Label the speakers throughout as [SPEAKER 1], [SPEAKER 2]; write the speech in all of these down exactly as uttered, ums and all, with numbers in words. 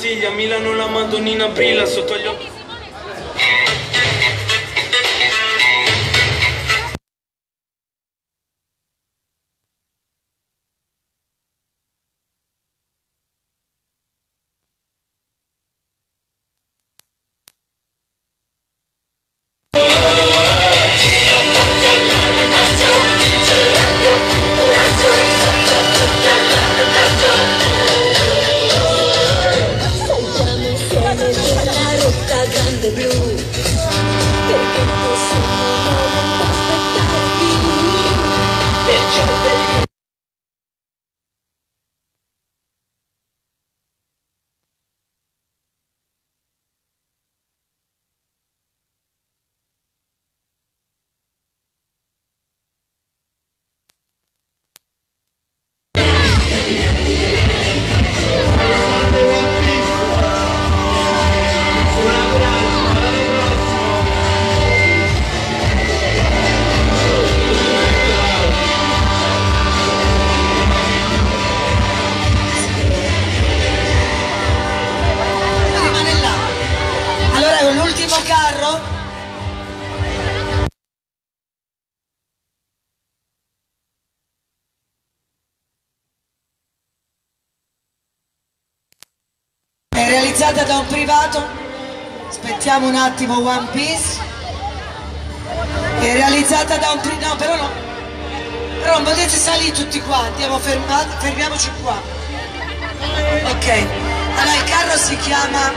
[SPEAKER 1] Sicilia, Milano la Madonnina brilla sotto gli occhi.
[SPEAKER 2] È realizzata da un privato, aspettiamo un attimo. One Piece è realizzata da un privato, no però no, però non potete salire tutti qua, andiamo fermati, fermiamoci qua. Ok, allora il carro si chiama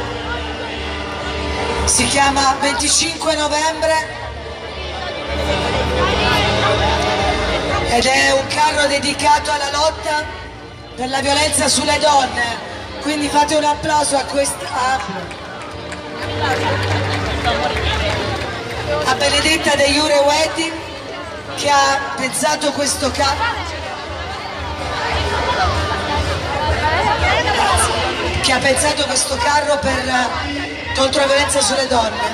[SPEAKER 2] si chiama venticinque novembre ed è un carro dedicato alla lotta per la violenza sulle donne. Quindi fate un applauso a questa a, a Benedetta De Jure Wedding che ha pensato questo carro che ha pensato questo carro per contro la violenza sulle donne.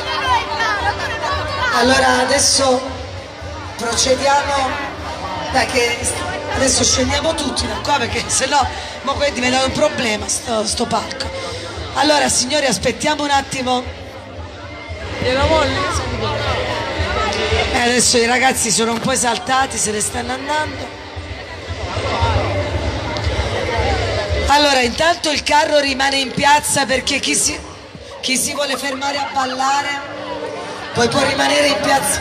[SPEAKER 2] Allora adesso procediamo, dai che adesso scendiamo tutti da qua perché sennò ma poi diventa un problema sto, sto palco. Allora signori aspettiamo un attimo. E adesso i ragazzi sono un po' esaltati, se ne stanno andando. Allora intanto il carro rimane in piazza perché chi si, chi si vuole fermare a ballare poi può rimanere in piazza.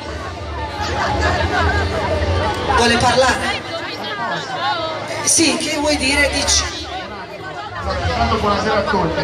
[SPEAKER 2] Vuole parlare? Sì, che vuoi dire? Dici.
[SPEAKER 3] Intanto buonasera a tutti.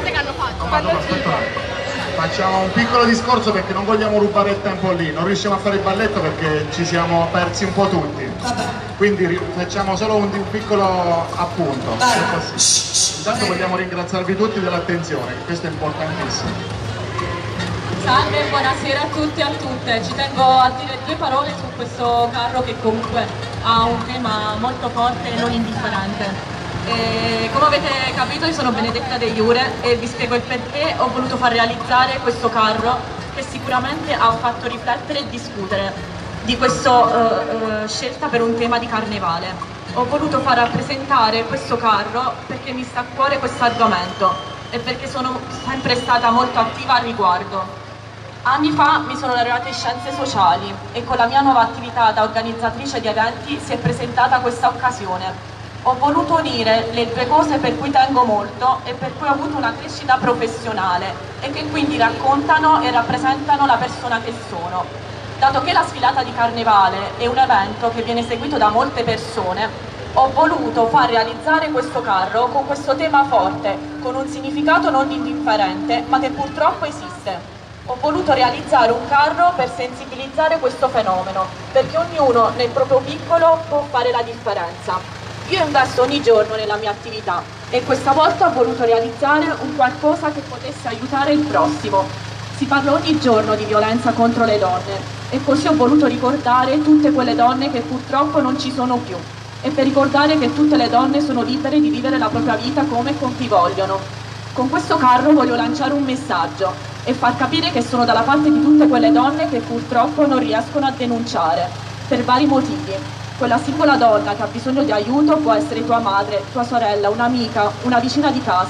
[SPEAKER 3] Facciamo un piccolo discorso perché non vogliamo rubare il tempo lì, non riusciamo a fare il balletto perché ci siamo persi un po' tutti.
[SPEAKER 2] Vabbè.
[SPEAKER 3] Quindi facciamo solo un, un piccolo appunto. Intanto vogliamo ringraziarvi tutti dell'attenzione, questo è importantissimo.
[SPEAKER 4] Salve, buonasera a tutti e a tutte. Ci tengo a dire due parole su questo carro che comunque ha un tema molto forte e non indifferente. E come avete capito io sono Benedetta De Jure e vi spiego il perché ho voluto far realizzare questo carro che sicuramente ha fatto riflettere e discutere di questa uh, uh, scelta per un tema di carnevale. Ho voluto far rappresentare questo carro perché mi sta a cuore questo argomento e perché sono sempre stata molto attiva al riguardo. Anni fa mi sono laureata in scienze sociali e con la mia nuova attività da organizzatrice di eventi si è presentata questa occasione. Ho voluto unire le due cose per cui tengo molto e per cui ho avuto una crescita professionale e che quindi raccontano e rappresentano la persona che sono. Dato che la sfilata di carnevale è un evento che viene seguito da molte persone, ho voluto far realizzare questo carro con questo tema forte, con un significato non indifferente, ma che purtroppo esiste. Ho voluto realizzare un carro per sensibilizzare questo fenomeno, perché ognuno nel proprio piccolo può fare la differenza. Io investo ogni giorno nella mia attività e questa volta ho voluto realizzare un qualcosa che potesse aiutare il prossimo. Si parla ogni giorno di violenza contro le donne e così ho voluto ricordare tutte quelle donne che purtroppo non ci sono più e per ricordare che tutte le donne sono libere di vivere la propria vita come e con chi vogliono. Con questo carro voglio lanciare un messaggio e far capire che sono dalla parte di tutte quelle donne che purtroppo non riescono a denunciare, per vari motivi. Quella singola donna che ha bisogno di aiuto può essere tua madre, tua sorella, un'amica, una vicina di casa,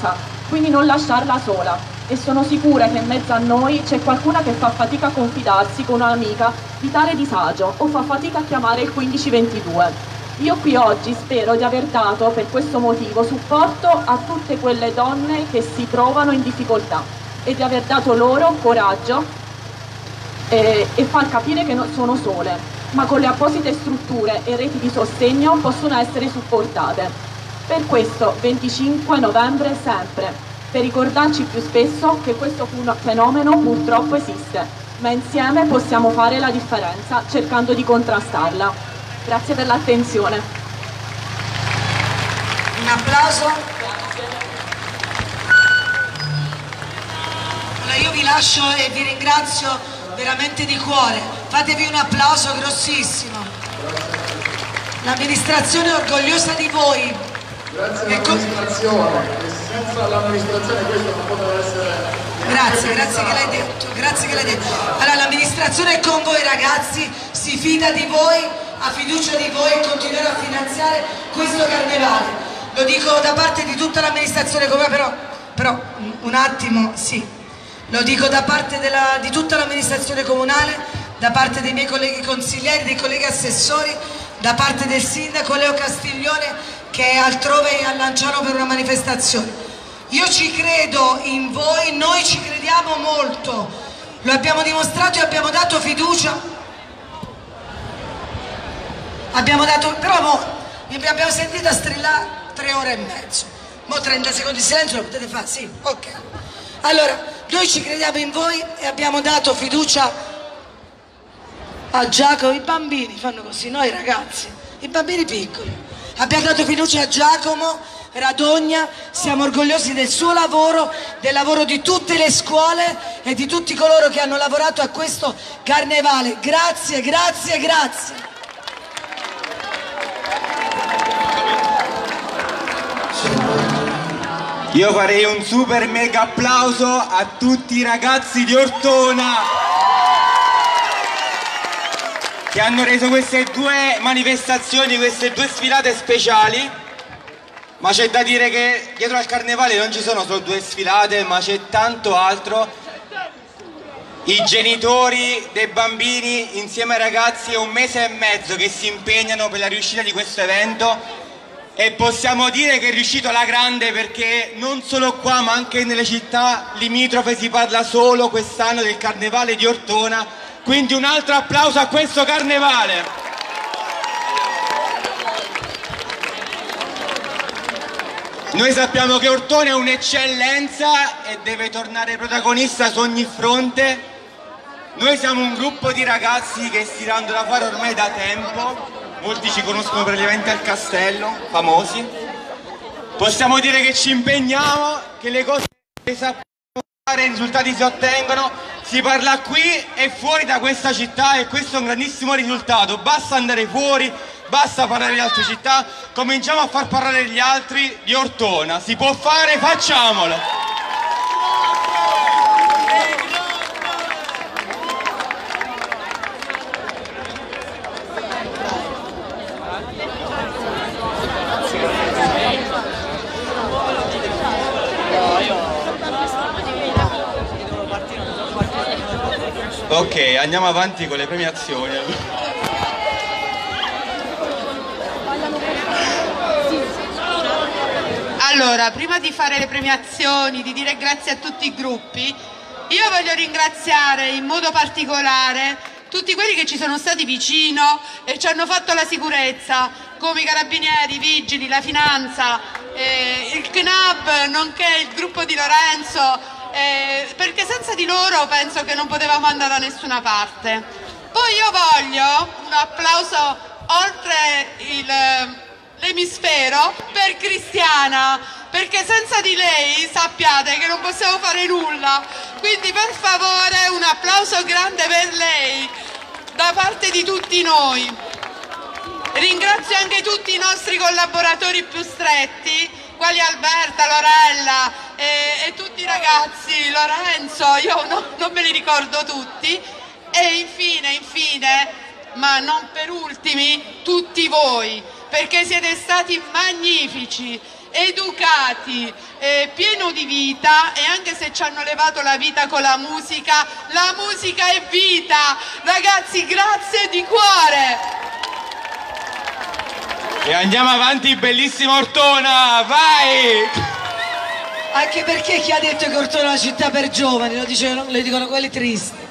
[SPEAKER 4] quindi non lasciarla sola. E sono sicura che in mezzo a noi c'è qualcuna che fa fatica a confidarsi con un'amica di tale disagio o fa fatica a chiamare il quindici ventidue. Io qui oggi spero di aver dato per questo motivo supporto a tutte quelle donne che si trovano in difficoltà e di aver dato loro coraggio eh, e far capire che non sono sole, ma con le apposite strutture e reti di sostegno possono essere supportate. Per questo venticinque novembre sempre, per ricordarci più spesso che questo fenomeno purtroppo esiste, ma insieme possiamo fare la differenza cercando di contrastarla. Grazie per l'attenzione.
[SPEAKER 2] Un applauso. Allora io vi lascio e vi ringrazio veramente di cuore. Fatevi un applauso grossissimo. L'amministrazione è orgogliosa di voi.
[SPEAKER 3] Grazie all'amministrazione, senza l'amministrazione questo non poteva essere...
[SPEAKER 2] Grazie, grazie che l'hai detto, grazie che l'hai detto. Allora l'amministrazione è con voi ragazzi, si fida di voi, ha fiducia di voi e continuerà a finanziare questo carnevale. Lo dico da parte di tutta l'amministrazione comunale, però, però un attimo, sì. Lo dico da parte della, di tutta l'amministrazione comunale, da parte dei miei colleghi consiglieri, dei colleghi assessori, da parte del sindaco Leo Castiglione che è altrove a Lanciano per una manifestazione. Io ci credo in voi, noi ci crediamo molto, lo abbiamo dimostrato e abbiamo dato fiducia. Abbiamo dato, però mo, vi abbiamo sentito strillare tre ore e mezzo. Mo trenta secondi di silenzio lo potete fare? Sì, ok. Allora, noi ci crediamo in voi e abbiamo dato fiducia a Giacomo. I bambini fanno così, noi ragazzi, i bambini piccoli. Abbiamo dato fiducia a Giacomo Radogna, siamo orgogliosi del suo lavoro, del lavoro di tutte le scuole e di tutti coloro che hanno lavorato a questo carnevale. Grazie, grazie, grazie.
[SPEAKER 5] Io farei un super mega applauso a tutti i ragazzi di Ortona che hanno reso queste due manifestazioni, queste due sfilate speciali. Ma c'è da dire che dietro al carnevale non ci sono solo due sfilate, ma c'è tanto altro. I genitori dei bambini insieme ai ragazzi è un mese e mezzo che si impegnano per la riuscita di questo evento e possiamo dire che è riuscito alla grande, perché non solo qua ma anche nelle città limitrofe si parla solo quest'anno del carnevale di Ortona, quindi un altro applauso a questo carnevale. Noi sappiamo che Ortona è un'eccellenza e deve tornare protagonista su ogni fronte. Noi siamo un gruppo di ragazzi che si danno da fare ormai da tempo, molti ci conoscono per gli eventi al castello, famosi. Possiamo dire che ci impegniamo, che le cose le sappiamo fare, i risultati si ottengono, si parla qui e fuori da questa città e questo è un grandissimo risultato. Basta andare fuori, basta parlare di altre città, cominciamo a far parlare gli altri di Ortona. Si può fare, facciamolo! Ok, andiamo avanti con le premiazioni.
[SPEAKER 6] Allora, prima di fare le premiazioni, di dire grazie a tutti i gruppi, io voglio ringraziare in modo particolare tutti quelli che ci sono stati vicino e ci hanno fatto la sicurezza, come i carabinieri, i vigili, la finanza, eh, il C N A B, nonché il gruppo di Lorenzo, eh, perché senza di loro penso che non potevamo andare da nessuna parte. Poi io voglio un applauso oltre l'emisfero per Cristiana, perché senza di lei sappiate che non possiamo fare nulla, quindi per favore un applauso grande per lei da parte di tutti noi. Ringrazio anche tutti i nostri collaboratori più stretti, quali Alberta, Lorella e, e tutti i ragazzi, Lorenzo, io no, non me li ricordo tutti, e infine, infine, ma non per ultimi, tutti voi, perché siete stati magnifici educati, eh, pieno di vita, e anche se ci hanno levato la vita con la musica, la musica è vita. Ragazzi, grazie di cuore.
[SPEAKER 5] E andiamo avanti, bellissima Ortona, vai!
[SPEAKER 2] Anche perché chi ha detto che Ortona è una città per giovani, lo, dicevano, lo dicono quelli tristi.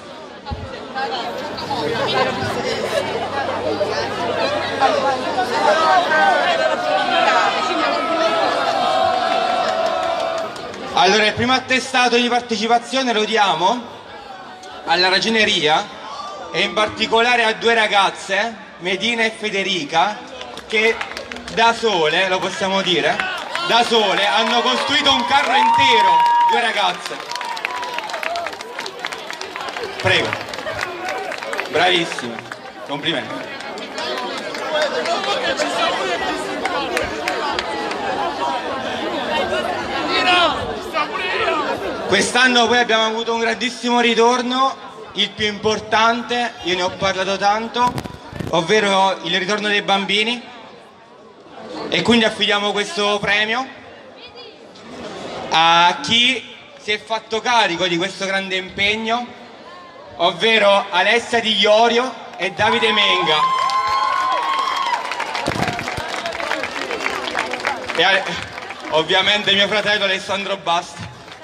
[SPEAKER 5] Allora, il primo attestato di partecipazione lo diamo alla Ragioneria e in particolare a due ragazze, Medina e Federica, che da sole, lo possiamo dire, da sole hanno costruito un carro intero, due ragazze. Prego. Bravissime, complimenti. Quest'anno poi abbiamo avuto un grandissimo ritorno, il più importante, io ne ho parlato tanto, ovvero il ritorno dei bambini, e quindi affidiamo questo premio a chi si è fatto carico di questo grande impegno, ovvero Alessia Di Iorio e Davide Menga. E ovviamente mio fratello Alessandro Basti.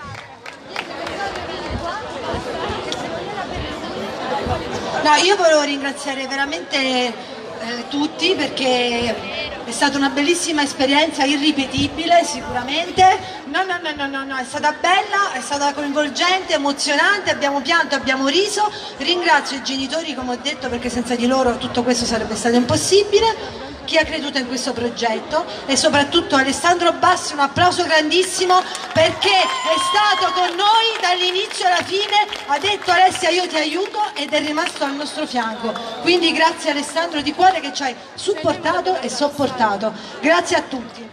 [SPEAKER 7] No, io volevo ringraziare veramente eh, tutti, perché è stata una bellissima esperienza, irripetibile sicuramente. No, no, no, no, no, no, è stata bella, è stata coinvolgente, emozionante, abbiamo pianto, abbiamo riso. Ringrazio i genitori, come ho detto, perché senza di loro tutto questo sarebbe stato impossibile. Chi ha creduto in questo progetto, e soprattutto Alessandro Bassi, un applauso grandissimo, perché è stato con noi dall'inizio alla fine, ha detto Alessia io ti aiuto, ed è rimasto al nostro fianco. Quindi grazie Alessandro di cuore, che ci hai supportato e sopportato. Grazie a tutti.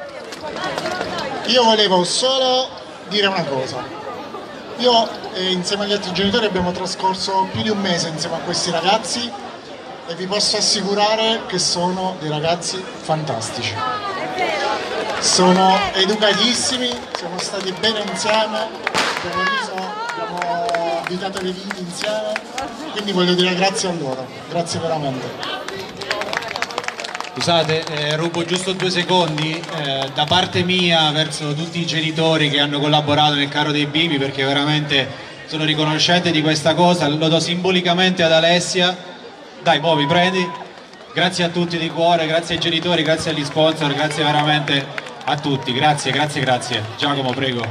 [SPEAKER 3] Io volevo solo dire una cosa. Io eh, insieme agli altri genitori abbiamo trascorso più di un mese insieme a questi ragazzi, e vi posso assicurare che sono dei ragazzi fantastici. Sono educatissimi, siamo stati bene insieme, abbiamo riso, abbiamo abitato le vite insieme, quindi voglio dire grazie a loro, grazie veramente.
[SPEAKER 8] Scusate, eh, rubo giusto due secondi, eh, da parte mia verso tutti i genitori che hanno collaborato nel carro dei bimbi, perché veramente sono riconoscente di questa cosa, lo do simbolicamente ad Alessia. Dai, muovi, prendi. Grazie a tutti di cuore, grazie ai genitori, grazie agli sponsor, grazie veramente a tutti. Grazie, grazie, grazie. Giacomo, prego.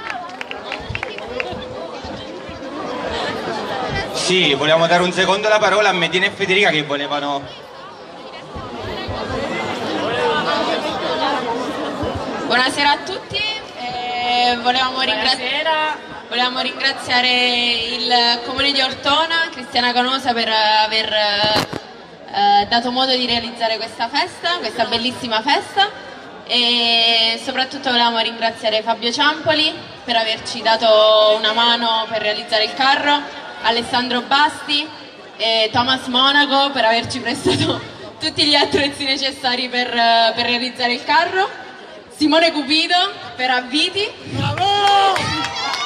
[SPEAKER 5] Sì, volevamo dare un secondo la parola a Medina e Federica, che volevano...
[SPEAKER 4] Buonasera a tutti, eh, volevamo, ringra... volevamo ringraziare il Comune di Ortona, Cristiana Canosa, per aver eh, dato modo di realizzare questa festa, questa bellissima festa, e soprattutto volevamo ringraziare Fabio Ciampoli per averci dato una mano per realizzare il carro, Alessandro Basti e Thomas Monaco per averci prestato tutti gli attrezzi necessari per, per realizzare il carro, Simone Cupido per Avviti. Bravo!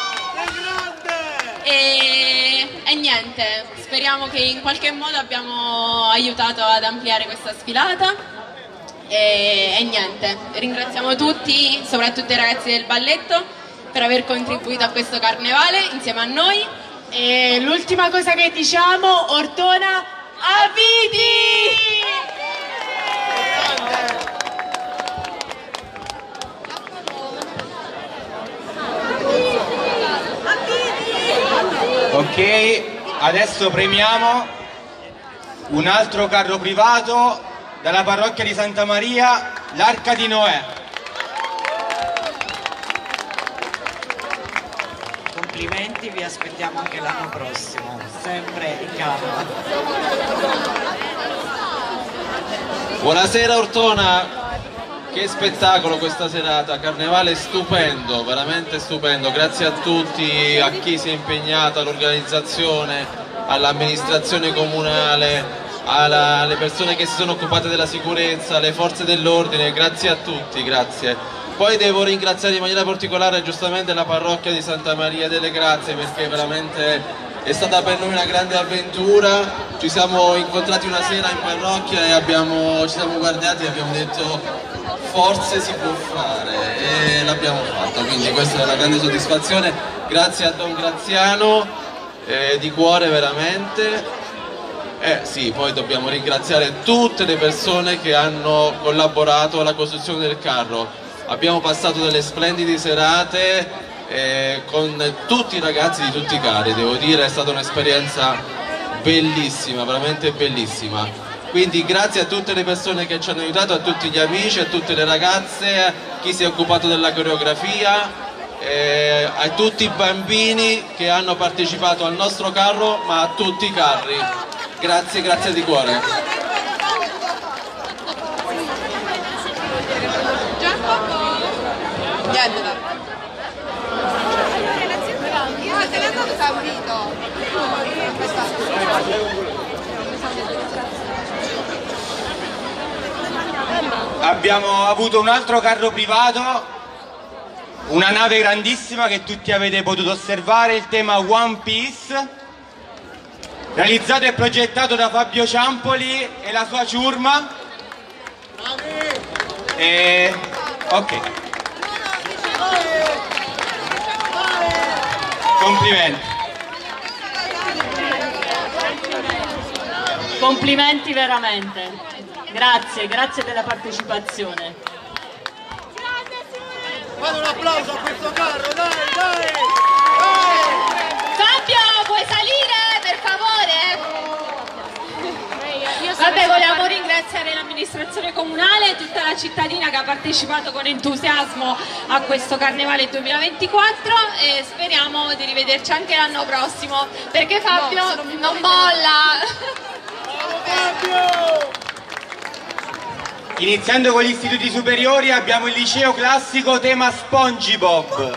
[SPEAKER 4] E, e niente, speriamo che in qualche modo abbiamo aiutato ad ampliare questa sfilata, e, e niente, ringraziamo tutti, soprattutto i ragazzi del balletto, per aver contribuito a questo carnevale insieme a noi.
[SPEAKER 6] E l'ultima cosa che diciamo, Ortona Avviti!
[SPEAKER 5] Ok, adesso premiamo un altro carro privato dalla parrocchia di Santa Maria, l'Arca di Noè.
[SPEAKER 9] Complimenti, vi aspettiamo anche l'anno prossimo, sempre in camera.
[SPEAKER 10] Buonasera Ortona, che spettacolo questa serata, carnevale stupendo, veramente stupendo, grazie a tutti, a chi si è impegnato, all'organizzazione, all'amministrazione comunale, alla, alle persone che si sono occupate della sicurezza, alle forze dell'ordine, grazie a tutti, grazie. Poi devo ringraziare in maniera particolare giustamente la parrocchia di Santa Maria delle Grazie, perché veramente è stata per noi una grande avventura. Ci siamo incontrati una sera in parrocchia e abbiamo, ci siamo guardati e abbiamo detto forse si può fare, e l'abbiamo fatto, quindi questa è una grande soddisfazione. Grazie a Don Graziano, eh, di cuore veramente. Eh sì, poi dobbiamo ringraziare tutte le persone che hanno collaborato alla costruzione del carro. Abbiamo passato delle splendide serate eh, con tutti i ragazzi di tutti i carri, devo dire è stata un'esperienza bellissima, veramente bellissima. Quindi grazie a tutte le persone che ci hanno aiutato, a tutti gli amici, a tutte le ragazze, a chi si è occupato della coreografia, eh, a tutti i bambini che hanno partecipato al nostro carro, ma a tutti i carri. Grazie, grazie di cuore.
[SPEAKER 5] Abbiamo avuto un altro carro privato, una nave grandissima che tutti avete potuto osservare, il tema One Piece, realizzato e progettato da Fabio Ciampoli e la sua ciurma. E... ok. Complimenti.
[SPEAKER 4] Complimenti veramente. Grazie, grazie della partecipazione.
[SPEAKER 11] Fate un applauso a questo carro, dai, dai!
[SPEAKER 12] Fabio, puoi salire per favore? Vabbè, volevamo ringraziare l'amministrazione comunale e tutta la cittadina che ha partecipato con entusiasmo a questo Carnevale duemilaventiquattro e speriamo di rivederci anche l'anno prossimo, perché Fabio no, non molla!
[SPEAKER 11] Bravo Fabio!
[SPEAKER 5] Iniziando con gli istituti superiori abbiamo il liceo classico tema SpongeBob.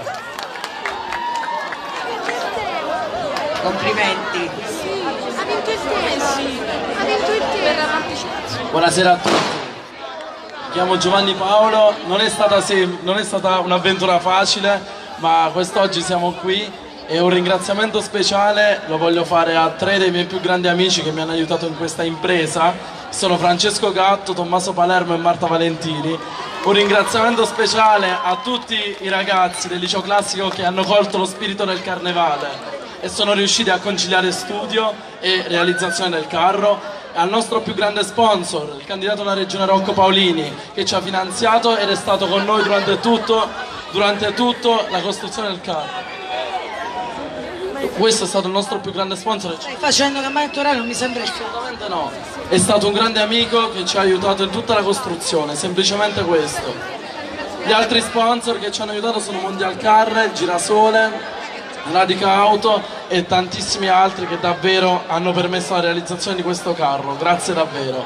[SPEAKER 9] Complimenti.
[SPEAKER 12] Ha vinto il tema. Ha vinto il tema.
[SPEAKER 13] Buonasera a tutti. Mi chiamo Giovanni Paolo, non è stata, non è stata un'avventura facile, ma quest'oggi siamo qui e un ringraziamento speciale lo voglio fare a tre dei miei più grandi amici che mi hanno aiutato in questa impresa. Sono Francesco Gatto, Tommaso Palermo e Marta Valentini. Un ringraziamento speciale a tutti i ragazzi del liceo classico che hanno colto lo spirito del carnevale e sono riusciti a conciliare studio e realizzazione del carro, e al nostro più grande sponsor, il candidato alla regione Rocco Paolini, che ci ha finanziato ed è stato con noi durante tutto, durante tutto la costruzione del carro. Questo è stato il nostro più grande sponsor.
[SPEAKER 2] Stai facendo campagna elettorale? Non mi sembra.
[SPEAKER 13] Assolutamente no. È stato un grande amico che ci ha aiutato in tutta la costruzione, semplicemente questo. Gli altri sponsor che ci hanno aiutato sono Mondial Car, Girasole, Radica Auto e tantissimi altri che davvero hanno permesso la realizzazione di questo carro. Grazie davvero.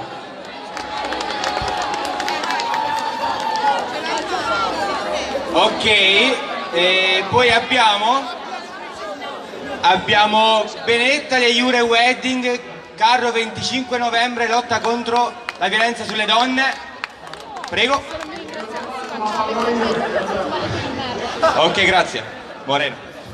[SPEAKER 5] Ok, e poi abbiamo abbiamo Benetta degli Iure Wedding, carro venticinque novembre, lotta contro la violenza sulle donne. Prego. Ok, grazie. Moreno.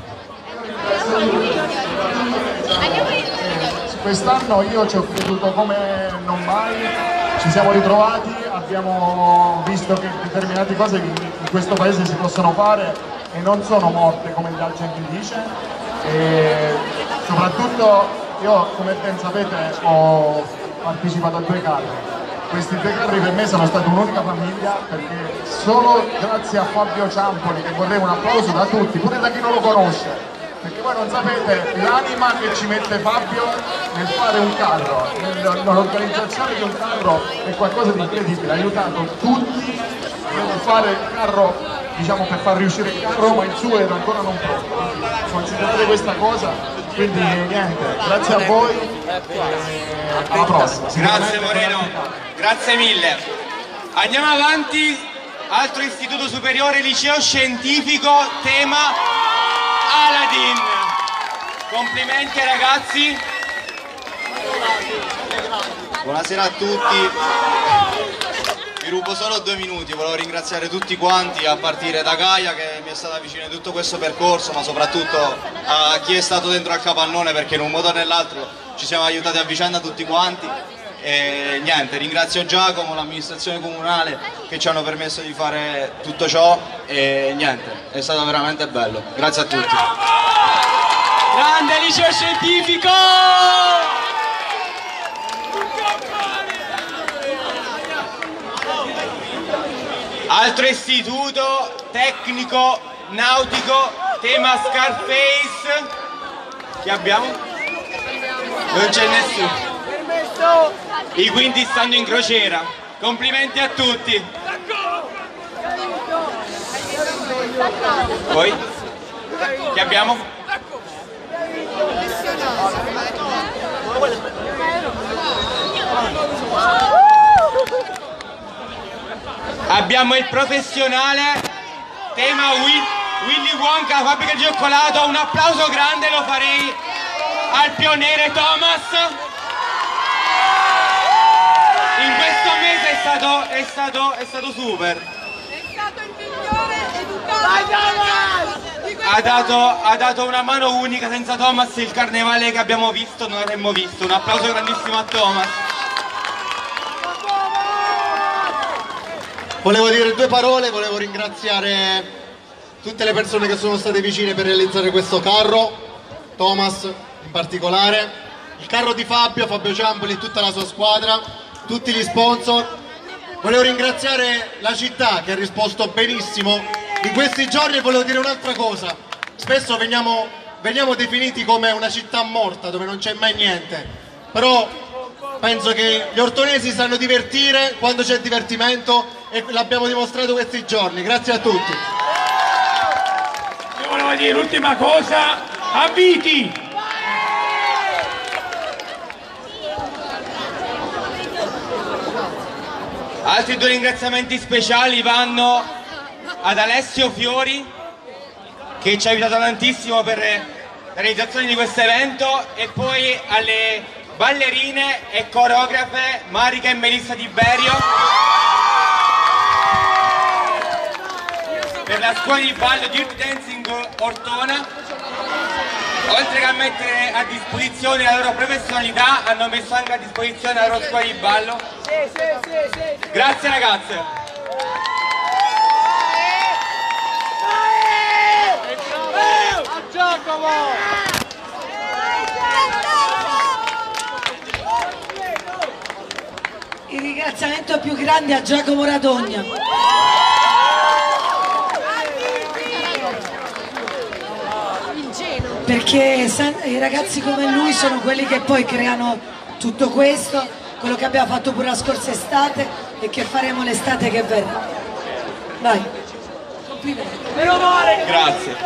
[SPEAKER 3] Quest'anno io ci ho creduto come non mai, ci siamo ritrovati, abbiamo visto che determinate cose in questo paese si possono fare e non sono morte come la gente dice. E soprattutto io, come ben sapete, ho partecipato a due carri. Questi due carri per me sono stati un'unica famiglia, perché solo grazie a Fabio Ciampoli, che vorrei un applauso da tutti, pure da chi non lo conosce, perché voi non sapete l'anima che ci mette Fabio nel fare un carro, nell'organizzazione di un carro è qualcosa di incredibile, ha aiutato tutti nel fare il carro, diciamo, per far riuscire il carro, ma il suo era ancora non pronto. Considerate questa cosa, quindi niente, grazie a voi e alla prossima.
[SPEAKER 5] Grazie Moreno, grazie mille. Andiamo avanti, altro istituto superiore, liceo scientifico, tema Aladdin. Complimenti ai ragazzi.
[SPEAKER 14] Buonasera a tutti. vi rubo solo due minuti. Volevo ringraziare tutti quanti, a partire da Gaia che mi è stata vicina in tutto questo percorso, ma soprattutto a chi è stato dentro al capannone, perché in un modo o nell'altro ci siamo aiutati a vicenda tutti quanti. E niente, ringrazio Giacomo, l'amministrazione comunale che ci hanno permesso di fare tutto ciò e niente, è stato veramente bello. Grazie a tutti.
[SPEAKER 5] Grande liceo scientifico! Altro istituto tecnico nautico, tema Scarface. Chi abbiamo? Non c'è nessuno. I quinti stanno in crociera. Complimenti a tutti. Poi? Chi abbiamo? Abbiamo il professionale, tema Will, Willy Wonka, la fabbrica di cioccolato. Un applauso grande lo farei al pioniere Thomas. In questo mese è stato, è stato, è stato super.
[SPEAKER 6] È stato il migliore educato.
[SPEAKER 5] Ha dato, ha dato una mano unica. Senza Thomas il carnevale che abbiamo visto non avremmo visto. Un applauso grandissimo a Thomas.
[SPEAKER 3] Volevo dire due parole, volevo ringraziare tutte le persone che sono state vicine per realizzare questo carro, Thomas in particolare, il carro di Fabio, Fabio Ciampoli e tutta la sua squadra, tutti gli sponsor. Volevo ringraziare la città che ha risposto benissimo in questi giorni. E volevo dire un'altra cosa: spesso veniamo, veniamo definiti come una città morta dove non c'è mai niente, però penso che gli ortonesi sanno divertire quando c'è divertimento e l'abbiamo dimostrato questi giorni. Grazie a tutti.
[SPEAKER 15] Io volevo dire l'ultima cosa a Viti.
[SPEAKER 5] Altri due ringraziamenti speciali vanno ad Alessio Fiori, che ci ha aiutato tantissimo per la realizzazione di questo evento, e poi alle ballerine e coreografe Marica e Melissa Tiberio, per la scuola di ballo Dirty Dancing Ortona. Oltre che a mettere a disposizione la loro professionalità, hanno messo anche a disposizione la loro scuola di ballo. Grazie ragazze.
[SPEAKER 2] Il ringraziamento più grande a Giacomo Radogna. Perché i ragazzi come lui sono quelli che poi creano tutto questo, quello che abbiamo fatto pure la scorsa estate e che faremo l'estate che verrà. Vai. Complimenti.
[SPEAKER 5] Grazie.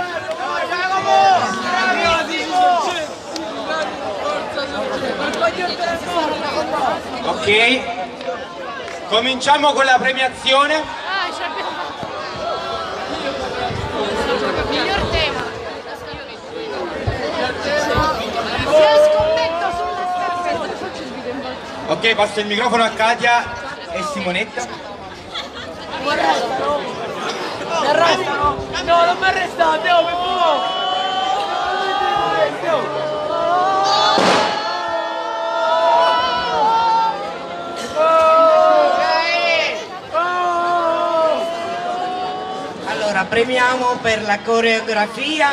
[SPEAKER 5] Ok, cominciamo con la premiazione.
[SPEAKER 6] Miglior tema.
[SPEAKER 5] Ok, passo il microfono a Katia e Simonetta.
[SPEAKER 11] Mi arrestano? Mi arrestano? No, non mi arrestate, oh, per favore!
[SPEAKER 9] Allora, premiamo per la coreografia,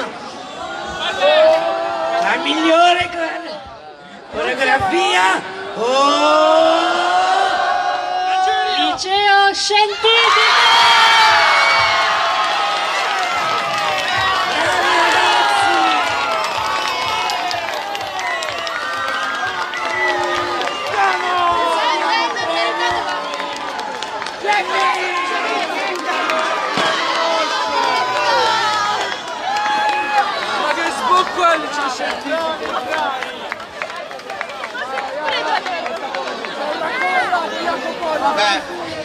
[SPEAKER 9] la migliore coreografia, oh!
[SPEAKER 12] Liceo Scientifico!
[SPEAKER 11] Ma che sbocco è il liceo scientifico?
[SPEAKER 14] Beh,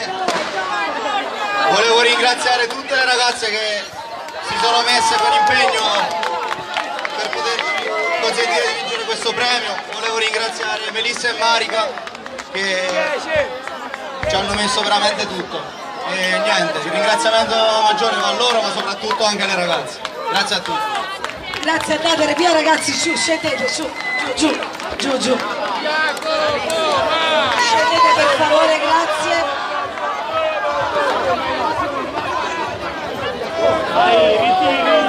[SPEAKER 14] volevo ringraziare tutte le ragazze che si sono messe con impegno per poterci consentire di vincere questo premio. Volevo ringraziare Melissa e Marica che ci hanno messo veramente tutto. E niente, il ringraziamento maggiore va a loro, ma soprattutto anche alle ragazze. Grazie a tutti.
[SPEAKER 2] Grazie, andate via ragazzi, su, scendete, su, giù, giù, giù, giù. Scendete per favore, grazie.
[SPEAKER 15] Vai, ritiri.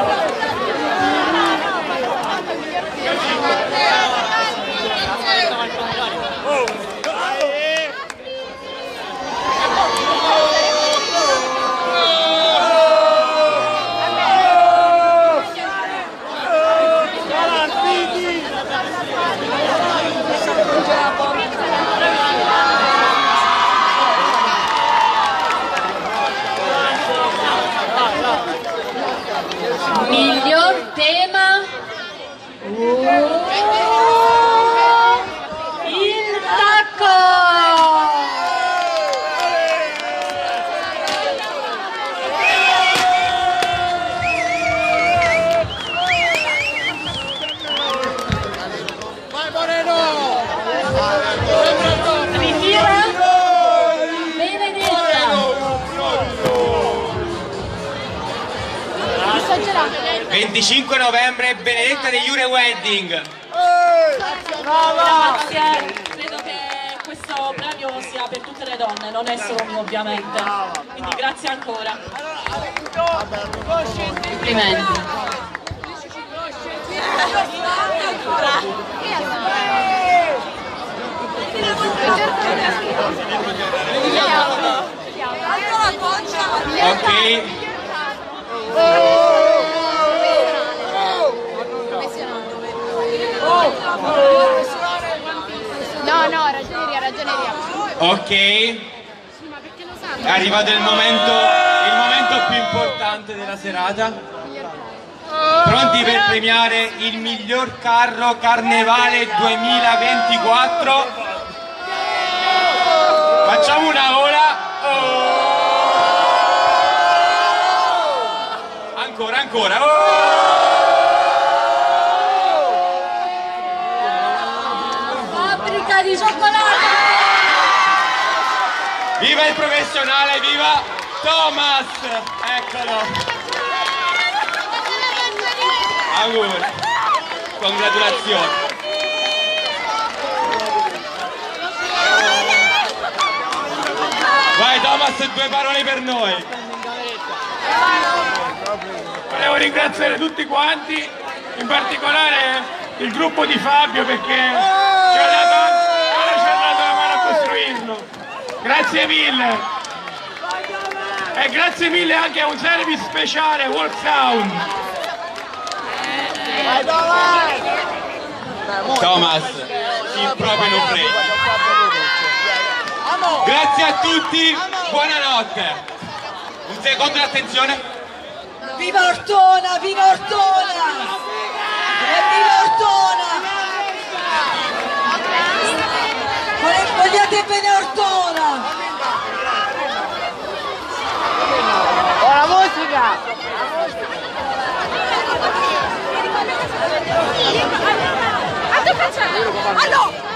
[SPEAKER 12] Miglior tema il tacco.
[SPEAKER 11] Vai Moreno!
[SPEAKER 12] Ritira Benedetta.
[SPEAKER 5] venticinque novembre, Benedetta degli Jure Wedding.
[SPEAKER 4] Grazie, credo che questo premio sia per tutte le donne, non è solo mio ovviamente, quindi grazie ancora.
[SPEAKER 12] Complimenti.
[SPEAKER 5] Ok.
[SPEAKER 16] No, no, ragioneria, ragioneria.
[SPEAKER 5] Ok. È arrivato il momento, il momento più importante della serata. Pronti per premiare il miglior carro Carnevale duemilaventiquattro? Facciamo una ola. Oh. Ancora, ancora. Oh.
[SPEAKER 12] Fabbrica di cioccolato.
[SPEAKER 5] Viva il professionale, viva Thomas! Eccolo! Auguri! Congratulazioni! Vai Thomas, due parole per noi!
[SPEAKER 15] Volevo ringraziare tutti quanti, in particolare il gruppo di Fabio perché ci ha dato, ci ha dato la mano a costruirlo. Grazie mille! E grazie mille anche a un service speciale, World Sound.
[SPEAKER 5] Thomas, il proprio non frega. Grazie a tutti, buonanotte! Un secondo di attenzione.
[SPEAKER 2] Viva Ortona, viva Ortona! E viva Ortona! Vogliate bene Ortona!
[SPEAKER 11] Oh, la musica!
[SPEAKER 16] A tu facciamo! Allora!